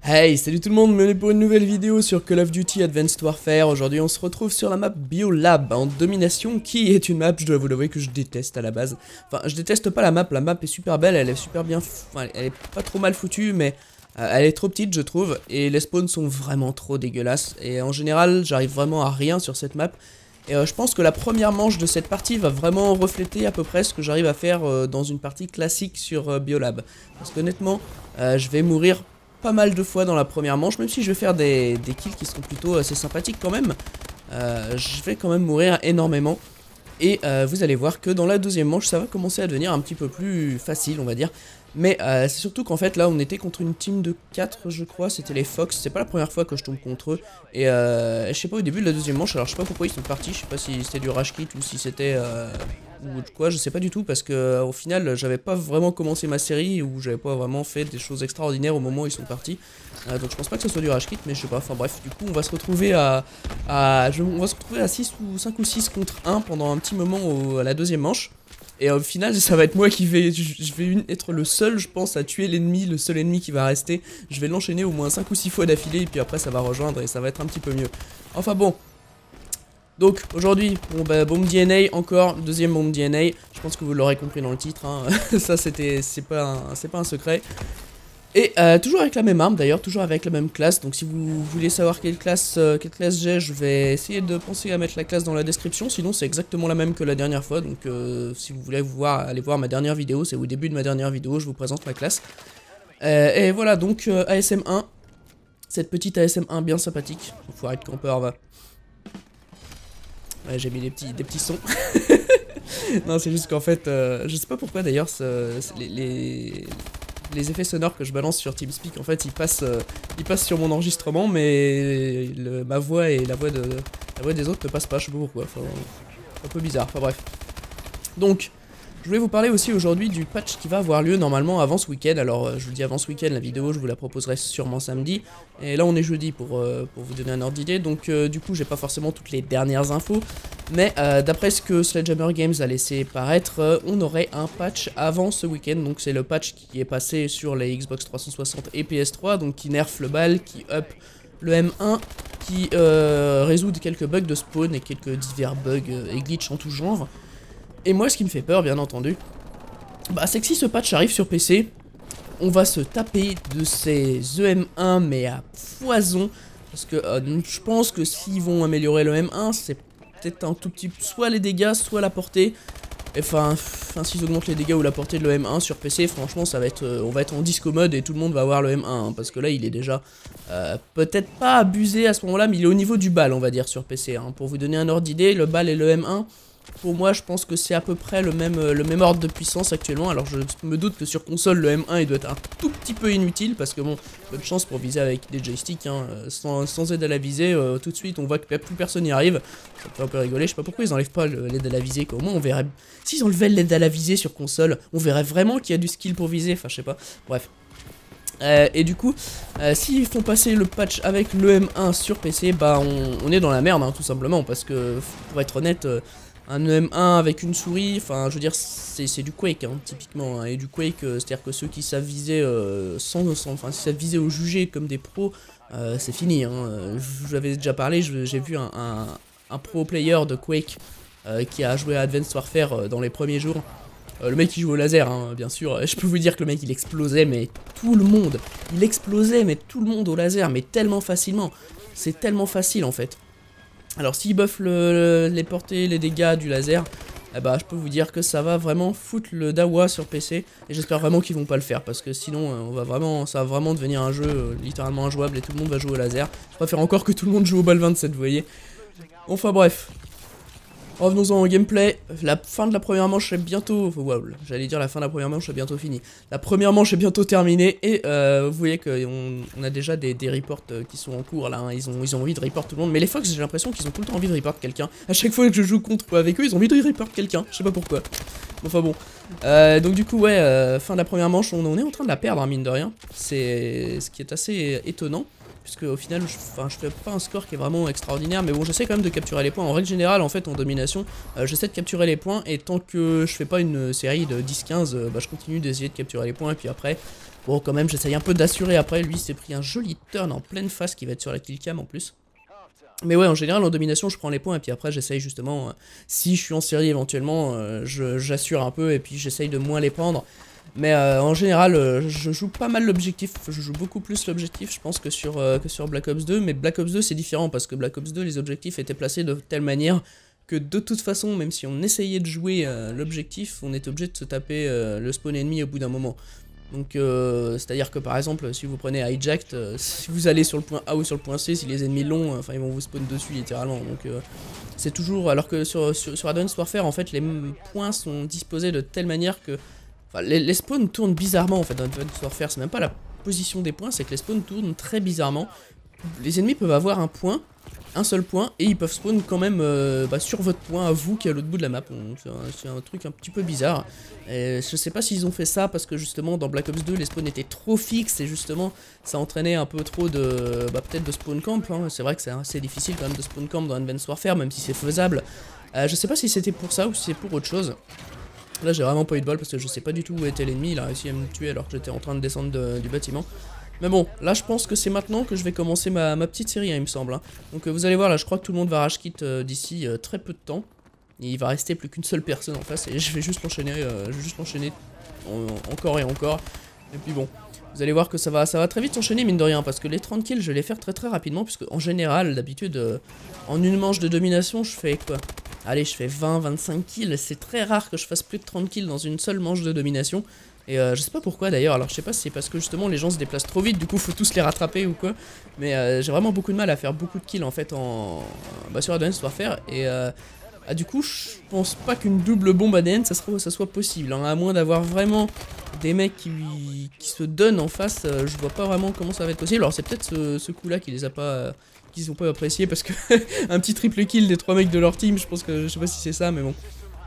Hey, salut tout le monde, bienvenue pour une nouvelle vidéo sur Call of Duty Advanced Warfare. Aujourd'hui on se retrouve sur la map Biolab en domination, qui est une map, je dois vous l'avouer, que je déteste à la base. Enfin, je déteste pas la map est super belle, elle est super bien, enfin, elle est pas trop mal foutue, mais elle est trop petite je trouve, et les spawns sont vraiment trop dégueulasses. Et en général, j'arrive vraiment à rien sur cette map. Et je pense que la première manche de cette partie va vraiment refléter à peu près ce que j'arrive à faire dans une partie classique sur Biolab. Parce qu'honnêtement, je vais mourir pas mal de fois dans la première manche, même si je vais faire des kills qui seront plutôt assez sympathiques quand même. Je vais quand même mourir énormément. Et vous allez voir que dans la deuxième manche, ça va commencer à devenir un petit peu plus facile, on va dire. Mais c'est surtout qu'en fait, là, on était contre une team de 4, je crois, c'était les Fox. C'est pas la première fois que je tombe contre eux. Et je sais pas, au début de la deuxième manche, alors je sais pas pourquoi ils sont partis, je sais pas si c'était du rush kit ou si c'était ou quoi, je sais pas du tout, parce que au final, j'avais pas vraiment commencé ma série, ou j'avais pas vraiment fait des choses extraordinaires au moment où ils sont partis. Donc je pense pas que ce soit du rush kit, mais je sais pas, enfin bref, du coup, on va se retrouver à 6 ou 5 ou 6 contre 1 pendant un petit moment à la deuxième manche. Et au final, ça va être moi qui vais, je vais être le seul, je pense, à tuer l'ennemi, le seul ennemi qui va rester. Je vais l'enchaîner au moins 5 ou 6 fois d'affilée, et puis après ça va rejoindre et ça va être un petit peu mieux. Enfin bon. Donc aujourd'hui, bon bah, bombe DNA, encore, deuxième bombe DNA. Je pense que vous l'aurez compris dans le titre, hein. Ça c'est pas un secret. Et toujours avec la même arme d'ailleurs, toujours avec la même classe. Donc si vous voulez savoir quelle classe j'ai, je vais essayer de penser à mettre la classe dans la description. Sinon c'est exactement la même que la dernière fois. Donc si vous voulez aller voir ma dernière vidéo, c'est au début de ma dernière vidéo, je vous présente ma classe. Et voilà, donc ASM1. Cette petite ASM1 bien sympathique. Faut arrêter de campeur, va. Ouais, j'ai mis des petits sons. Non, c'est juste qu'en fait, je sais pas pourquoi d'ailleurs, les effets sonores que je balance sur TeamSpeak, en fait, ils passent sur mon enregistrement, mais ma voix et la voix des autres ne passent pas, je sais pas pourquoi. Enfin, un peu bizarre, enfin bref. Donc, je voulais vous parler aussi aujourd'hui du patch qui va avoir lieu normalement avant ce week-end. Alors, je vous dis avant ce week-end, la vidéo, je vous la proposerai sûrement samedi. Et là, on est jeudi pour vous donner un ordre d'idée. Donc, du coup, j'ai pas forcément toutes les dernières infos. Mais d'après ce que Sledgehammer Games a laissé paraître, on aurait un patch avant ce week-end. Donc, c'est le patch qui est passé sur les Xbox 360 et PS3. Donc, qui nerf le bal, qui up le M1, qui résout quelques bugs de spawn et quelques divers bugs et glitch en tout genre. Et moi, ce qui me fait peur, bien entendu, bah, c'est que si ce patch arrive sur PC, on va se taper de ces EM1, mais à foison. Parce que je pense que s'ils vont améliorer le M1, c'est peut-être un tout petit... soit les dégâts, soit la portée. Enfin, s'ils augmentent les dégâts ou la portée de le M1 sur PC, franchement, ça va être, on va être en disco mode et tout le monde va avoir le M1. Hein, parce que là, il est déjà peut-être pas abusé à ce moment-là, mais il est au niveau du bal, on va dire, sur PC. Hein. Pour vous donner un ordre d'idée, le bal et le M1... Pour moi, je pense que c'est à peu près le même ordre de puissance actuellement. Alors, je me doute que sur console, le M1 il doit être un tout petit peu inutile. Parce que bon, bonne chance pour viser avec des joysticks. Hein, sans aide à la visée, tout de suite, on voit que plus personne n'y arrive. Ça me fait un peu rigoler. Je sais pas pourquoi ils enlèvent pas l'aide à la visée. Au moins, on verrait. S'ils enlevaient l'aide à la visée sur console, on verrait vraiment qu'il y a du skill pour viser. Enfin, je sais pas. Bref. Et du coup, s'ils font passer le patch avec le M1 sur PC, bah, on est dans la merde, hein, tout simplement. Parce que, pour être honnête. Un M1 avec une souris, enfin je veux dire c'est du Quake hein, typiquement, hein, et du Quake c'est-à-dire que ceux qui savent viser enfin si savent viser au jugé comme des pros, c'est fini, hein. Je vous avais déjà parlé, j'ai vu un pro player de Quake qui a joué à Advanced Warfare dans les premiers jours. Le mec il joue au laser hein, bien sûr, je peux vous dire que le mec il explosait mais tout le monde, tout le monde au laser mais tellement facilement, c'est tellement facile en fait. Alors s'ils buffent les portées, les dégâts du laser, eh bah, je peux vous dire que ça va vraiment foutre le dawa sur PC. Et j'espère vraiment qu'ils vont pas le faire, parce que sinon ça va vraiment devenir un jeu littéralement injouable et tout le monde va jouer au laser. Je préfère encore que tout le monde joue au bal 27, vous voyez. Enfin bref. Revenons-en au gameplay. La fin de la première manche est bientôt... Wow, j'allais dire la fin de la première manche est bientôt finie. La première manche est bientôt terminée et vous voyez qu'on a déjà des reports qui sont en cours là. Hein. Ils ont envie de report tout le monde. Mais les Fox, j'ai l'impression qu'ils ont tout le temps envie de report quelqu'un. À chaque fois que je joue contre ou avec eux, ils ont envie de report quelqu'un. Je sais pas pourquoi. Enfin bon. Donc du coup, ouais, fin de la première manche, on est en train de la perdre, hein, mine de rien. C'est ce qui est assez étonnant. Puisque au final, je fais pas un score qui est vraiment extraordinaire, mais bon, j'essaie quand même de capturer les points. En règle générale, en fait, en domination, j'essaie de capturer les points, et tant que je fais pas une série de 10-15, bah, je continue d'essayer de capturer les points, et puis après, Bon, quand même, j'essaye un peu d'assurer après. Lui, il s'est pris un joli turn en pleine face qui va être sur la kill cam en plus. Mais ouais, en général, en domination, je prends les points et puis après, j'essaye justement, si je suis en série éventuellement, j'assure un peu et puis j'essaye de moins les prendre. Mais en général, je joue pas mal l'objectif, je joue beaucoup plus l'objectif, je pense, que sur Black Ops 2. Mais Black Ops 2, c'est différent parce que Black Ops 2, les objectifs étaient placés de telle manière que de toute façon, même si on essayait de jouer l'objectif, on était obligé de se taper le spawn ennemi au bout d'un moment. Donc c'est-à-dire que par exemple si vous prenez Hijacked, si vous allez sur le point A ou sur le point C, si les ennemis l'ont, enfin ils vont vous spawn dessus littéralement. Donc c'est toujours, alors que sur Advanced Warfare en fait les points sont disposés de telle manière que enfin, les spawns tournent bizarrement en fait dans Advanced Warfare. C'est même pas la position des points, c'est que les spawns tournent très bizarrement. Les ennemis peuvent avoir un seul point, et ils peuvent spawn quand même sur votre point à vous qui est à l'autre bout de la map. C'est un truc un petit peu bizarre. Et je sais pas s'ils ont fait ça parce que justement dans Black Ops 2 les spawns étaient trop fixes et justement ça entraînait un peu trop de peut-être de spawn camp. Hein. C'est vrai que c'est assez difficile quand même de spawn camp dans Advanced Warfare, même si c'est faisable. Je sais pas si c'était pour ça ou si c'est pour autre chose. Là j'ai vraiment pas eu de bol parce que je sais pas du tout où était l'ennemi. Il a réussi à me tuer alors que j'étais en train de descendre du bâtiment. Mais bon, là je pense que c'est maintenant que je vais commencer ma petite série, hein, il me semble. Hein. Donc vous allez voir, là je crois que tout le monde va rage quit d'ici très peu de temps. Et il va rester plus qu'une seule personne en face et je vais juste l'enchaîner encore et encore. Et puis bon, vous allez voir que ça va très vite s'enchaîner mine de rien, parce que les 30 kills je vais les faire très rapidement, puisque en général, d'habitude, en une manche de domination, je fais quoi? Allez, je fais 20-25 kills, c'est très rare que je fasse plus de 30 kills dans une seule manche de domination. Et je sais pas pourquoi d'ailleurs, alors je sais pas si c'est parce que justement les gens se déplacent trop vite, du coup faut tous les rattraper ou quoi. Mais j'ai vraiment beaucoup de mal à faire beaucoup de kills en fait sur Advanced Warfare. Et du coup je pense pas qu'une double bombe ADN ça soit possible, hein, à moins d'avoir vraiment des mecs qui se donnent en face, je vois pas vraiment comment ça va être possible. Alors c'est peut-être ce coup là qui les a pas... qu'ils ont pas apprécié parce que un petit triple kill des 3 mecs de leur team, je pense que je sais pas si c'est ça mais bon.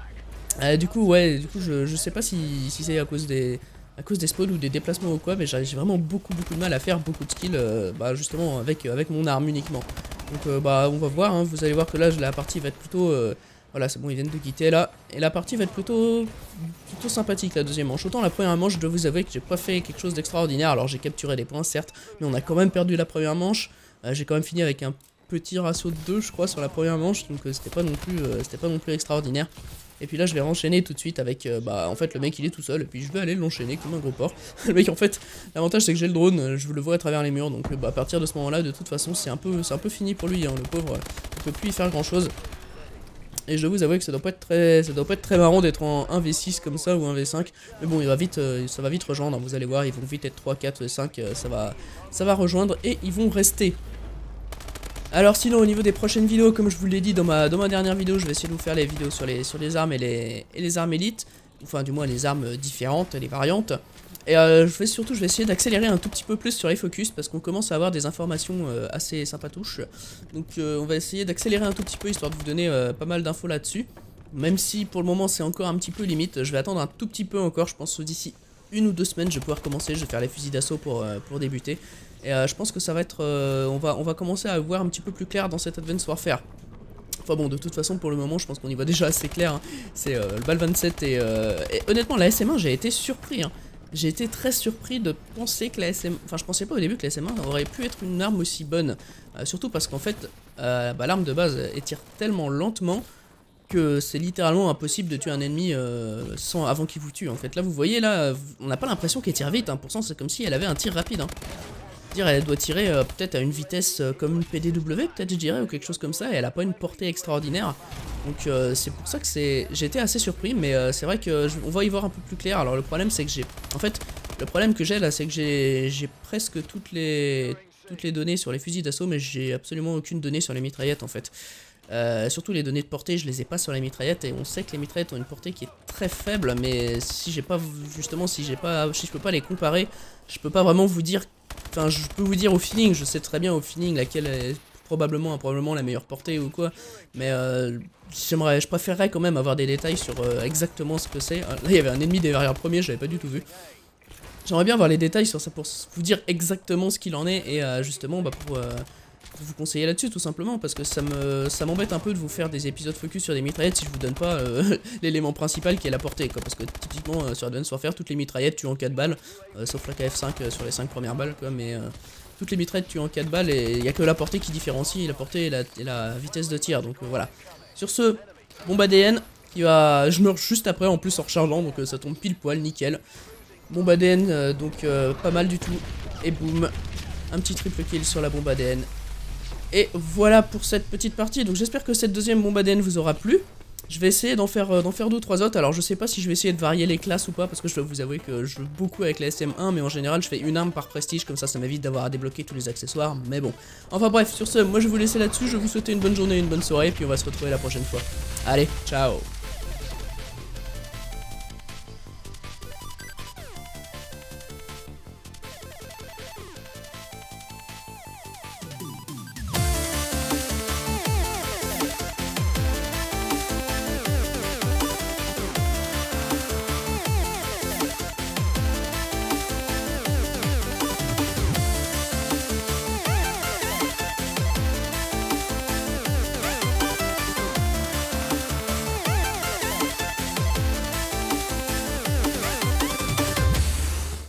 Du coup je sais pas si c'est à cause des spawns ou des déplacements ou quoi, mais j'ai vraiment beaucoup de mal à faire beaucoup de kills justement avec mon arme uniquement. Donc on va voir, hein, vous allez voir que là la partie va être plutôt voilà, c'est bon, ils viennent de quitter là, et la partie va être plutôt sympathique la deuxième manche. Autant la première manche, je dois vous avouer que j'ai pas fait quelque chose d'extraordinaire. Alors j'ai capturé des points certes, mais on a quand même perdu la première manche. J'ai quand même fini avec un petit ratio de 2 je crois sur la première manche, donc c'était pas non plus extraordinaire. Et puis là je vais renchaîner tout de suite avec en fait le mec il est tout seul et puis je vais aller l'enchaîner comme un gros porc. Le mec en fait l'avantage c'est que j'ai le drone, je le vois à travers les murs, donc à partir de ce moment là de toute façon c'est un peu fini pour lui, hein, le pauvre, il peut plus y faire grand chose. Et je dois vous avouer que ça doit pas être très marrant d'être en 1v6 comme ça ou 1v5. Mais bon, ça va vite rejoindre, vous allez voir, ils vont vite être 3, 4, 5, ça va rejoindre et ils vont rester. Alors sinon au niveau des prochaines vidéos, comme je vous l'ai dit dans ma dernière vidéo, je vais essayer de vous faire les vidéos sur les armes et les armes élites. Enfin du moins les armes différentes, les variantes. Et je vais essayer d'accélérer un tout petit peu plus sur les focus parce qu'on commence à avoir des informations assez sympatouches. Donc on va essayer d'accélérer un tout petit peu histoire de vous donner pas mal d'infos là-dessus. Même si pour le moment c'est encore un petit peu limite, je vais attendre un tout petit peu encore, je pense d'ici 1 ou 2 semaines je vais pouvoir commencer, je vais faire les fusils d'assaut pour débuter. Et je pense que ça va être, on va commencer à voir un petit peu plus clair dans cette Advanced Warfare. Enfin bon, de toute façon pour le moment je pense qu'on y voit déjà assez clair, hein. C'est le BAL 27 et honnêtement la SM1 j'ai été surpris, hein. J'ai été très surpris de penser que la SM... Enfin, je pensais pas au début que la SM1 aurait pu être une arme aussi bonne. Surtout parce qu'en fait, l'arme de base elle tire tellement lentement que c'est littéralement impossible de tuer un ennemi avant qu'il vous tue. En fait, là, vous voyez, là, on n'a pas l'impression qu'elle tire vite. Hein. Pourtant, c'est comme si elle avait un tir rapide. Hein. Dire, elle doit tirer peut-être à une vitesse comme une PDW, peut-être, je dirais, ou quelque chose comme ça. Et elle a pas une portée extraordinaire. Donc c'est pour ça que j'ai été assez surpris, mais c'est vrai que on va y voir un peu plus clair. Alors le problème c'est que le problème que j'ai là c'est que j'ai presque toutes les données sur les fusils d'assaut, mais j'ai absolument aucune donnée sur les mitraillettes en fait. Surtout les données de portée, je les ai pas sur les mitraillettes et on sait que les mitraillettes ont une portée qui est très faible, mais si j'ai pas justement si je peux pas les comparer, je peux pas vraiment vous dire. Enfin, je peux vous dire au feeling, je sais très bien au feeling laquelle est probablement la meilleure portée ou quoi, mais je préférerais quand même avoir des détails sur exactement ce que c'est. Là il y avait un ennemi derrière le premier, je l'avais pas du tout vu. J'aimerais bien avoir les détails sur ça pour vous dire exactement ce qu'il en est et justement vous conseiller là-dessus tout simplement parce que ça m'embête un peu de vous faire des épisodes focus sur des mitraillettes si je vous donne pas l'élément principal qui est la portée quoi, parce que typiquement sur Advanced Warfare toutes les mitraillettes tuent en 4 balles, sauf la KF5 sur les 5 premières balles quoi, mais toutes les mitraillettes tuent en 4 balles et il n'y a que la portée qui différencie la portée et la vitesse de tir, donc voilà. Sur ce, bombe ADN, je meurs juste après en plus en rechargeant, donc ça tombe pile poil, nickel. Bombe ADN, donc pas mal du tout, et boum, un petit triple kill sur la bombe ADN. Et voilà pour cette petite partie, donc j'espère que cette deuxième bombe ADN vous aura plu. Je vais essayer d'en faire 2 ou 3 autres, alors je sais pas si je vais essayer de varier les classes ou pas, parce que je dois vous avouer que je joue beaucoup avec la SM1, mais en général je fais une arme par prestige, comme ça m'évite d'avoir à débloquer tous les accessoires, mais bon. Enfin bref, sur ce, moi je vais vous laisser là-dessus, je vais vous souhaiter une bonne journée, une bonne soirée, puis on va se retrouver la prochaine fois. Allez, ciao!